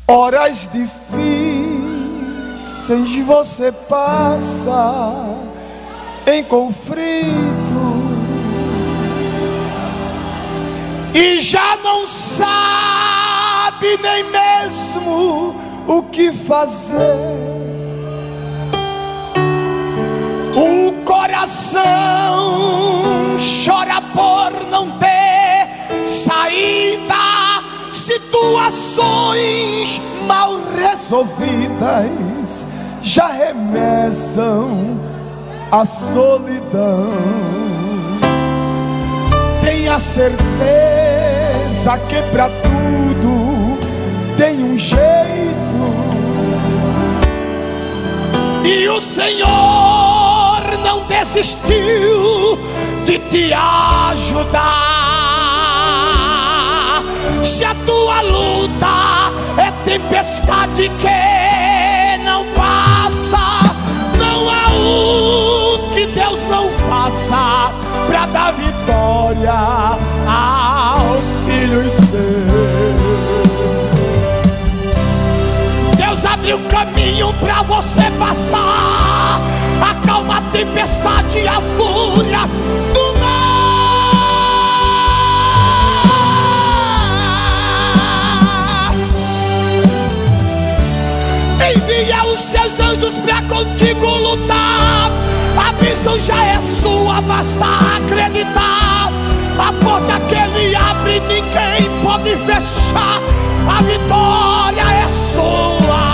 Horas difíceis você passa em conflito e já não sabe nem mesmo o que fazer. O coração chora por não ter saída. Situações mal resolvidas já remessam a solidão. Tenha certeza que pra tudo tem um jeito, e o Senhor não desistiu de te ajudar. Se a tua luta é tempestade que não passa, não há o que Deus não faça para dar vitória aos filhos seus. Deus abriu caminho para você passar, acalma a tempestade e a fúria do mar. Envia os seus anjos pra contigo lutar. A bênção já é sua, basta acreditar. A porta que Ele abre ninguém pode fechar. A vitória é sua.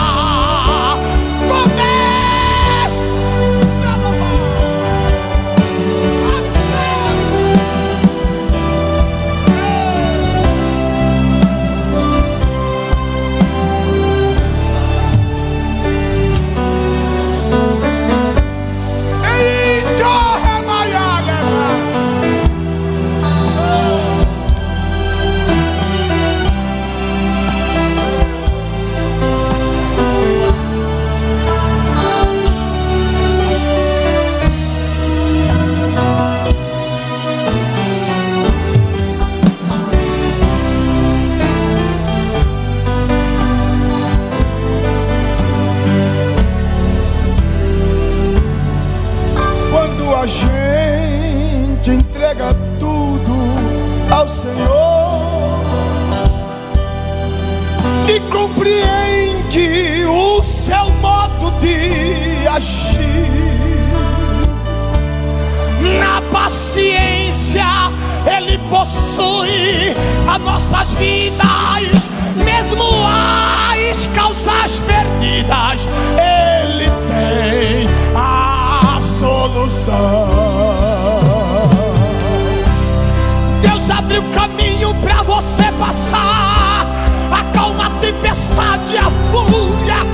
A gente entrega tudo ao Senhor e compreende o seu modo de agir. Na paciência Ele possui as nossas vidas, mesmo as causas perdidas Ele tem a solução. Deus abriu caminho para você passar, acalma a tempestade e a fúria.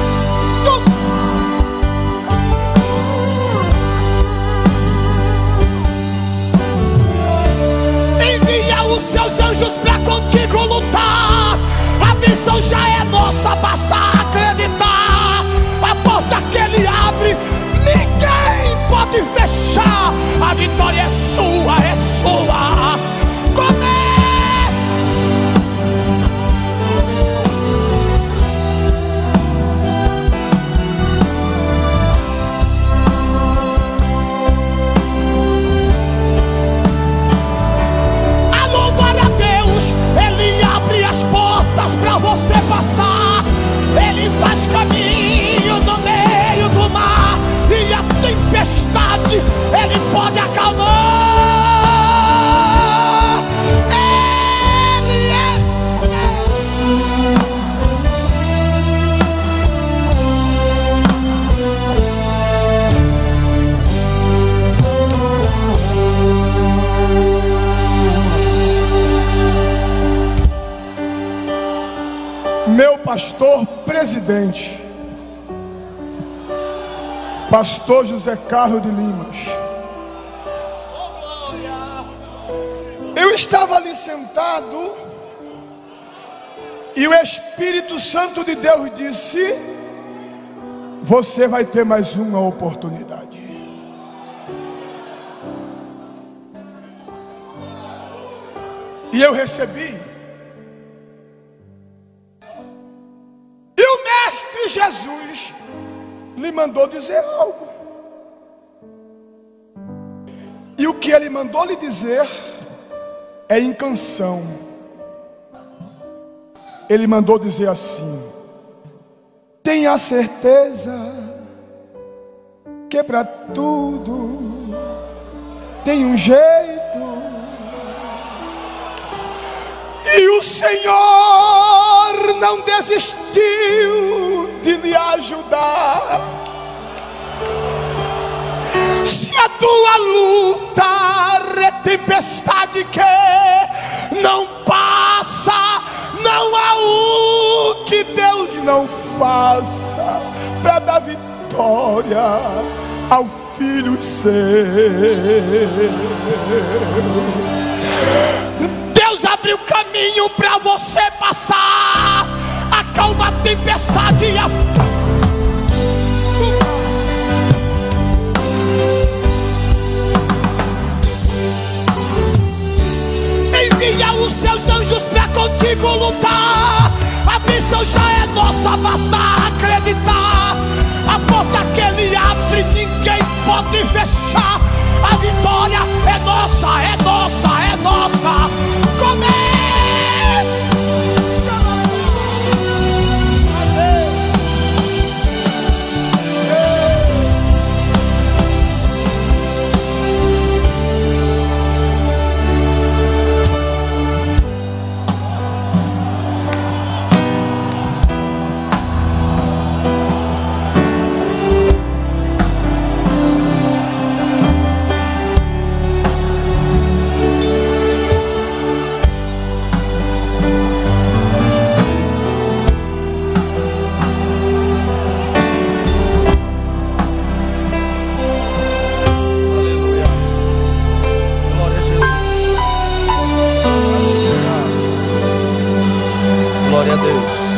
Envia os seus anjos para contigo lutar. A missão já é nossa, basta acreditar. A porta que Ele abre ninguém pode fechar. A vitória é sua, é sua. Alô, glória a Deus. Ele abre as portas pra você passar. Ele faz caminho no meio do mar, e a tempestade Ele pode acalmar. Ele é meu pastor presidente, Pastor José Carlos de Limas. Eu estava ali sentado e o Espírito Santo de Deus disse: você vai ter mais uma oportunidade. E eu recebi. Jesus lhe mandou dizer algo. E o que ele mandou lhe dizer é em canção. Ele mandou dizer assim: tenha certeza que para tudo tem um jeito, e o Senhor não desistiu de lhe ajudar. Se a tua luta é tempestade que não passa, não há o que Deus não faça para dar vitória ao filho seu. Deus abriu caminho para você passar. Acalma a tempestade e envia os seus anjos para contigo lutar. A bênção já é nossa, basta acreditar. A porta que ele abre, ninguém pode fechar. A vitória é nossa, é nossa, é nossa. Comece! Glória a Deus.